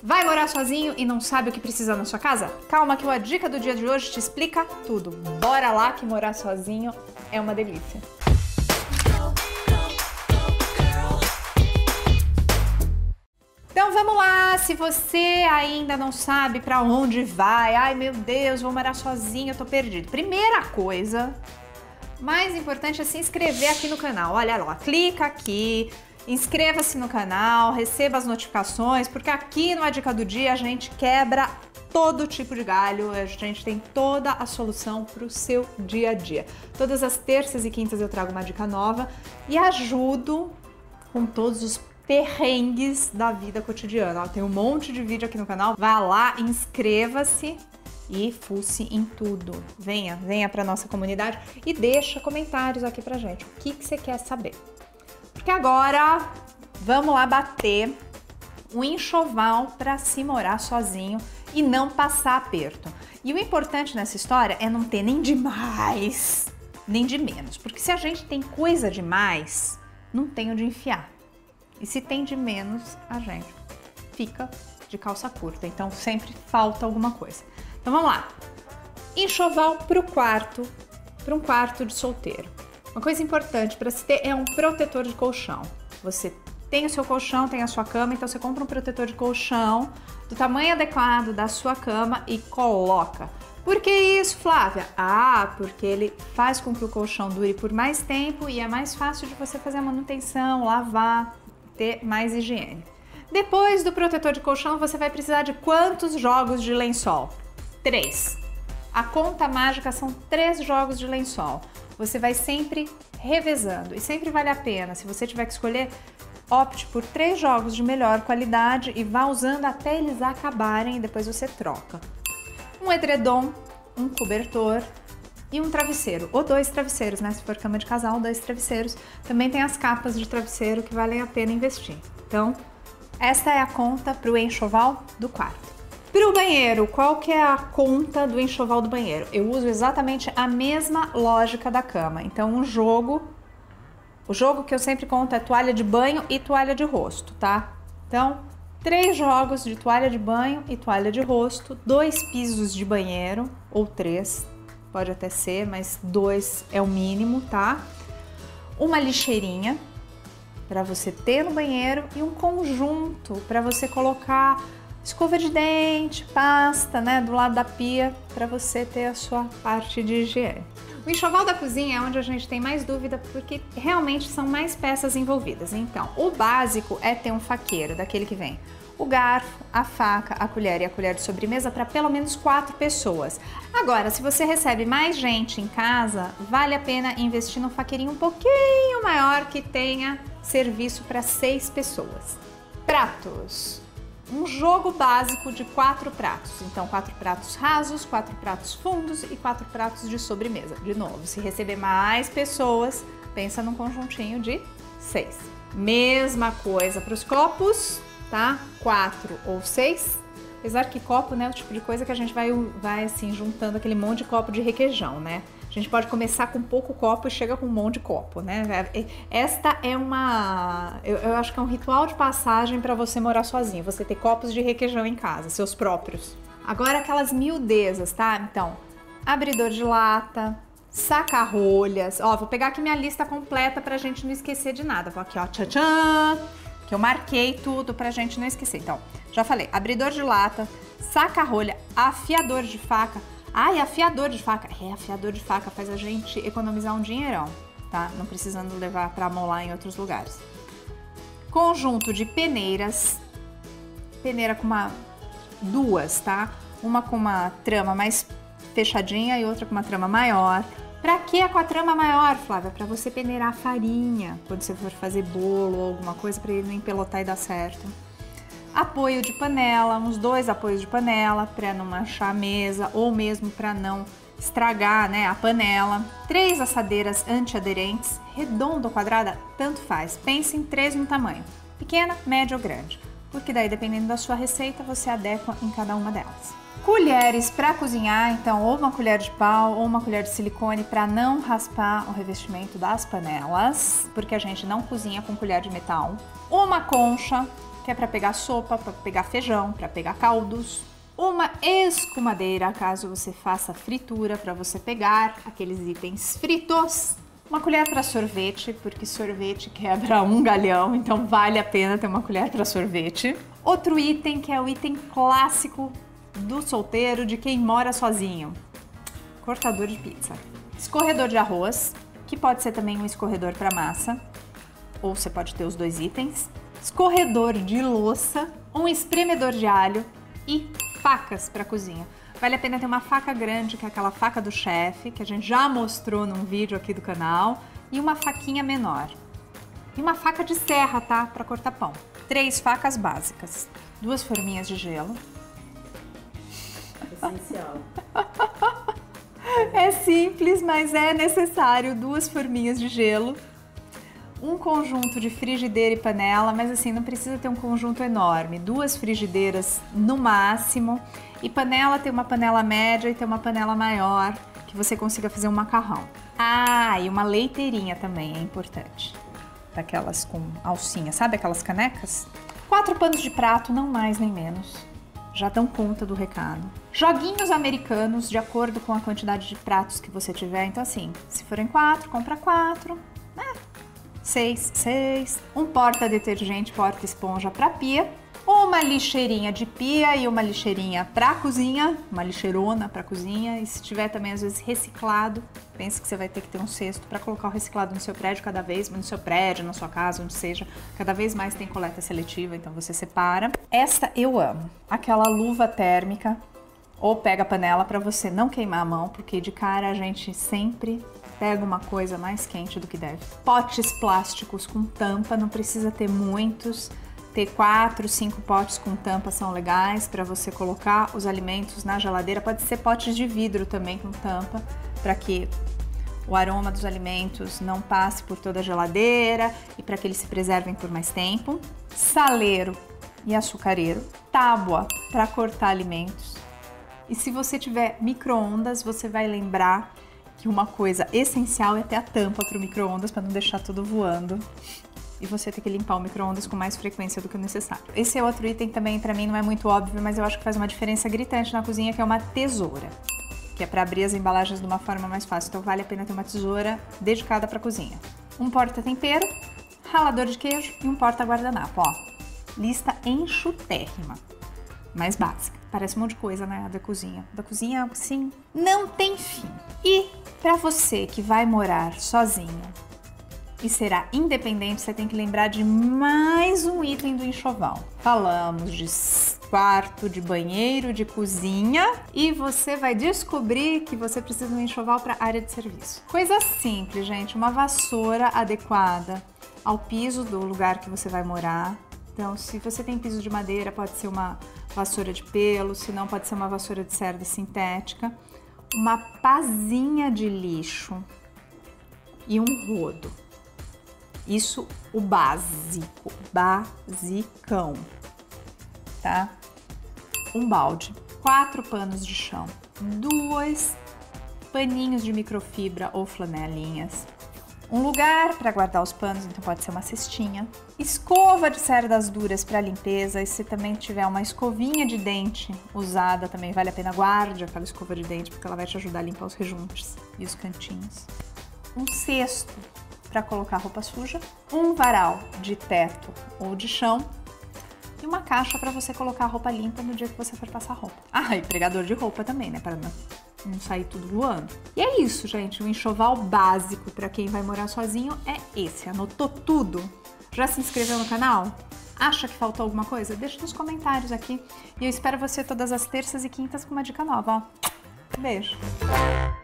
Vai morar sozinho e não sabe o que precisa na sua casa? Calma que a dica do dia de hoje te explica tudo. Bora lá que morar sozinho é uma delícia. Então vamos lá, se você ainda não sabe pra onde vai, ai meu Deus, vou morar sozinho, eu tô perdido. Primeira coisa, mais importante é se inscrever aqui no canal. Olha lá, clica aqui. Inscreva-se no canal, receba as notificações, porque aqui no A Dica do Dia a gente quebra todo tipo de galho, a gente tem toda a solução para o seu dia a dia. Todas as terças e quintas eu trago uma dica nova e ajudo com todos os perrengues da vida cotidiana. Tem um monte de vídeo aqui no canal, vá lá, inscreva-se e fuce em tudo. Venha para nossa comunidade e deixa comentários aqui pra gente. O que você quer saber? Porque agora vamos lá bater um enxoval para se morar sozinho e não passar aperto. E o importante nessa história é não ter nem de mais, nem de menos. Porque se a gente tem coisa demais, não tem onde enfiar. E se tem de menos, a gente fica de calça curta. Então sempre falta alguma coisa. Então vamos lá. Enxoval para um quarto de solteiro. Uma coisa importante para se ter é um protetor de colchão. Você tem o seu colchão, tem a sua cama, então você compra um protetor de colchão do tamanho adequado da sua cama e coloca. Por que isso, Flávia? Ah, porque ele faz com que o colchão dure por mais tempo e é mais fácil de você fazer a manutenção, lavar, ter mais higiene. Depois do protetor de colchão, você vai precisar de quantos jogos de lençol? 3. A conta mágica são 3 jogos de lençol. Você vai sempre revezando e sempre vale a pena. Se você tiver que escolher, opte por 3 jogos de melhor qualidade e vá usando até eles acabarem e depois você troca. Um edredom, um cobertor e um travesseiro, ou 2 travesseiros, né? Se for cama de casal, 2 travesseiros. Também tem as capas de travesseiro que valem a pena investir. Então, esta é a conta para o enxoval do quarto. Para o banheiro, qual que é a conta do enxoval do banheiro? Eu uso exatamente a mesma lógica da cama. Então, o jogo que eu sempre conto é toalha de banho e toalha de rosto, tá? Então, 3 jogos de toalha de banho e toalha de rosto, 2 pisos de banheiro, ou 3, pode até ser, mas 2 é o mínimo, tá? Uma lixeirinha para você ter no banheiro e um conjunto para você colocar escova de dente, pasta, né, do lado da pia, para você ter a sua parte de higiene. O enxoval da cozinha é onde a gente tem mais dúvida, porque realmente são mais peças envolvidas. Então, o básico é ter um faqueiro, daquele que vem o garfo, a faca, a colher e a colher de sobremesa para pelo menos 4 pessoas. Agora, se você recebe mais gente em casa, vale a pena investir num faqueirinho um pouquinho maior que tenha serviço para 6 pessoas. Pratos. Um jogo básico de 4 pratos. Então, 4 pratos rasos, 4 pratos fundos e 4 pratos de sobremesa. De novo, se receber mais pessoas, pensa num conjuntinho de 6. Mesma coisa para os copos, tá? 4 ou 6. Apesar que copo, né, é o tipo de coisa que a gente vai assim, juntando aquele monte de copo de requeijão, né? A gente pode começar com pouco copo e chega com um monte de copo, né? Esta é eu acho que é um ritual de passagem para você morar sozinho, você ter copos de requeijão em casa, seus próprios. Agora aquelas miudezas, tá? Então, abridor de lata, saca-rolhas. Ó, vou pegar aqui minha lista completa pra gente não esquecer de nada. Vou aqui, ó, tchan, que eu marquei tudo pra gente não esquecer. Então, já falei, abridor de lata, saca-rolha, afiador de faca. Ai, afiador de faca. Afiador de faca faz a gente economizar um dinheirão, tá? Não precisando levar pra molar em outros lugares. Conjunto de peneiras. Peneira com duas, tá? Uma com uma trama mais fechadinha e outra com uma trama maior. Pra que com a trama maior, Flávia? Pra você peneirar a farinha quando você for fazer bolo ou alguma coisa pra ele não empelotar e dar certo. Apoio de panela, uns 2 apoios de panela para não manchar a mesa ou mesmo para não estragar, né, a panela. 3 assadeiras antiaderentes, redonda ou quadrada, tanto faz. Pense em 3 no tamanho, pequena, média ou grande, porque daí dependendo da sua receita você adequa em cada uma delas. Colheres para cozinhar, então ou uma colher de pau ou uma colher de silicone para não raspar o revestimento das panelas, porque a gente não cozinha com colher de metal. Uma concha que é para pegar sopa, para pegar feijão, para pegar caldos. Uma escumadeira, caso você faça fritura, para você pegar aqueles itens fritos. Uma colher para sorvete, porque sorvete quebra um galhão, então vale a pena ter uma colher para sorvete. Outro item que é o item clássico do solteiro, de quem mora sozinho. Cortador de pizza. Escorredor de arroz, que pode ser também um escorredor para massa, ou você pode ter os dois itens. Escorredor de louça, um espremedor de alho e facas para cozinha. Vale a pena ter uma faca grande, que é aquela faca do chefe, que a gente já mostrou num vídeo aqui do canal, e uma faquinha menor. E uma faca de serra, tá? Para cortar pão. 3 facas básicas. 2 forminhas de gelo. Essencial. É simples, mas é necessário. 2 forminhas de gelo. Um conjunto de frigideira e panela, mas assim, não precisa ter um conjunto enorme. 2 frigideiras no máximo. E panela, tem uma panela média e tem uma panela maior, que você consiga fazer um macarrão. Ah, e uma leiteirinha também é importante. Daquelas com alcinha, sabe aquelas canecas? 4 panos de prato, não mais nem menos. Já dão conta do recado. Joguinhos americanos, de acordo com a quantidade de pratos que você tiver. Então assim, se forem 4, compra 4, né? 6. Um porta-detergente, porta-esponja para pia. Uma lixeirinha de pia e uma lixeirinha para cozinha, uma lixeirona para cozinha. E se tiver também às vezes reciclado, pense que você vai ter que ter um cesto para colocar o reciclado no seu prédio cada vez, no seu prédio, na sua casa, onde seja, cada vez mais tem coleta seletiva, então você separa. Esta eu amo, aquela luva térmica ou pega a panela para você não queimar a mão, porque de cara a gente sempre pega uma coisa mais quente do que deve. Potes plásticos com tampa, não precisa ter muitos. Ter 4, 5 potes com tampa são legais para você colocar os alimentos na geladeira. Pode ser potes de vidro também com tampa, para que o aroma dos alimentos não passe por toda a geladeira e para que eles se preservem por mais tempo. Saleiro e açucareiro. Tábua para cortar alimentos. E se você tiver micro-ondas, você vai lembrar que uma coisa essencial é ter a tampa para o micro-ondas para não deixar tudo voando. E você tem que limpar o micro-ondas com mais frequência do que o necessário. Esse é outro item também, pra mim, não é muito óbvio, mas eu acho que faz uma diferença gritante na cozinha, que é uma tesoura. Que é pra abrir as embalagens de uma forma mais fácil. Então vale a pena ter uma tesoura dedicada pra cozinha. Um porta-tempero, ralador de queijo e um porta-guardanapo, ó. Lista enxutérrima, mas básica. Parece um monte de coisa, né, da cozinha. Da cozinha, sim, não tem fim. E pra você que vai morar sozinho e será independente, você tem que lembrar de mais um item do enxoval. Falamos de quarto, de banheiro, de cozinha, e você vai descobrir que você precisa de um enxoval para área de serviço. Coisa simples, gente, uma vassoura adequada ao piso do lugar que você vai morar. Então, se você tem piso de madeira, pode ser uma vassoura de pelo, se não, pode ser uma vassoura de cerda sintética. Uma pazinha de lixo e um rodo. Isso, o básico, basicão, tá? Um balde, 4 panos de chão, 2 paninhos de microfibra ou flanelinhas, um lugar para guardar os panos, então pode ser uma cestinha, escova de cerdas duras para limpeza, e se também tiver uma escovinha de dente usada, também vale a pena guarde aquela escova de dente, porque ela vai te ajudar a limpar os rejuntes e os cantinhos. Um cesto para colocar roupa suja, um varal de teto ou de chão e uma caixa para você colocar a roupa limpa no dia que você for passar roupa. Ah, e pregador de roupa também, né, para não sair tudo voando. E é isso, gente, o enxoval básico para quem vai morar sozinho é esse. Anotou tudo? Já se inscreveu no canal? Acha que faltou alguma coisa? Deixa nos comentários aqui. E eu espero você todas as terças e quintas com uma dica nova, ó. Beijo!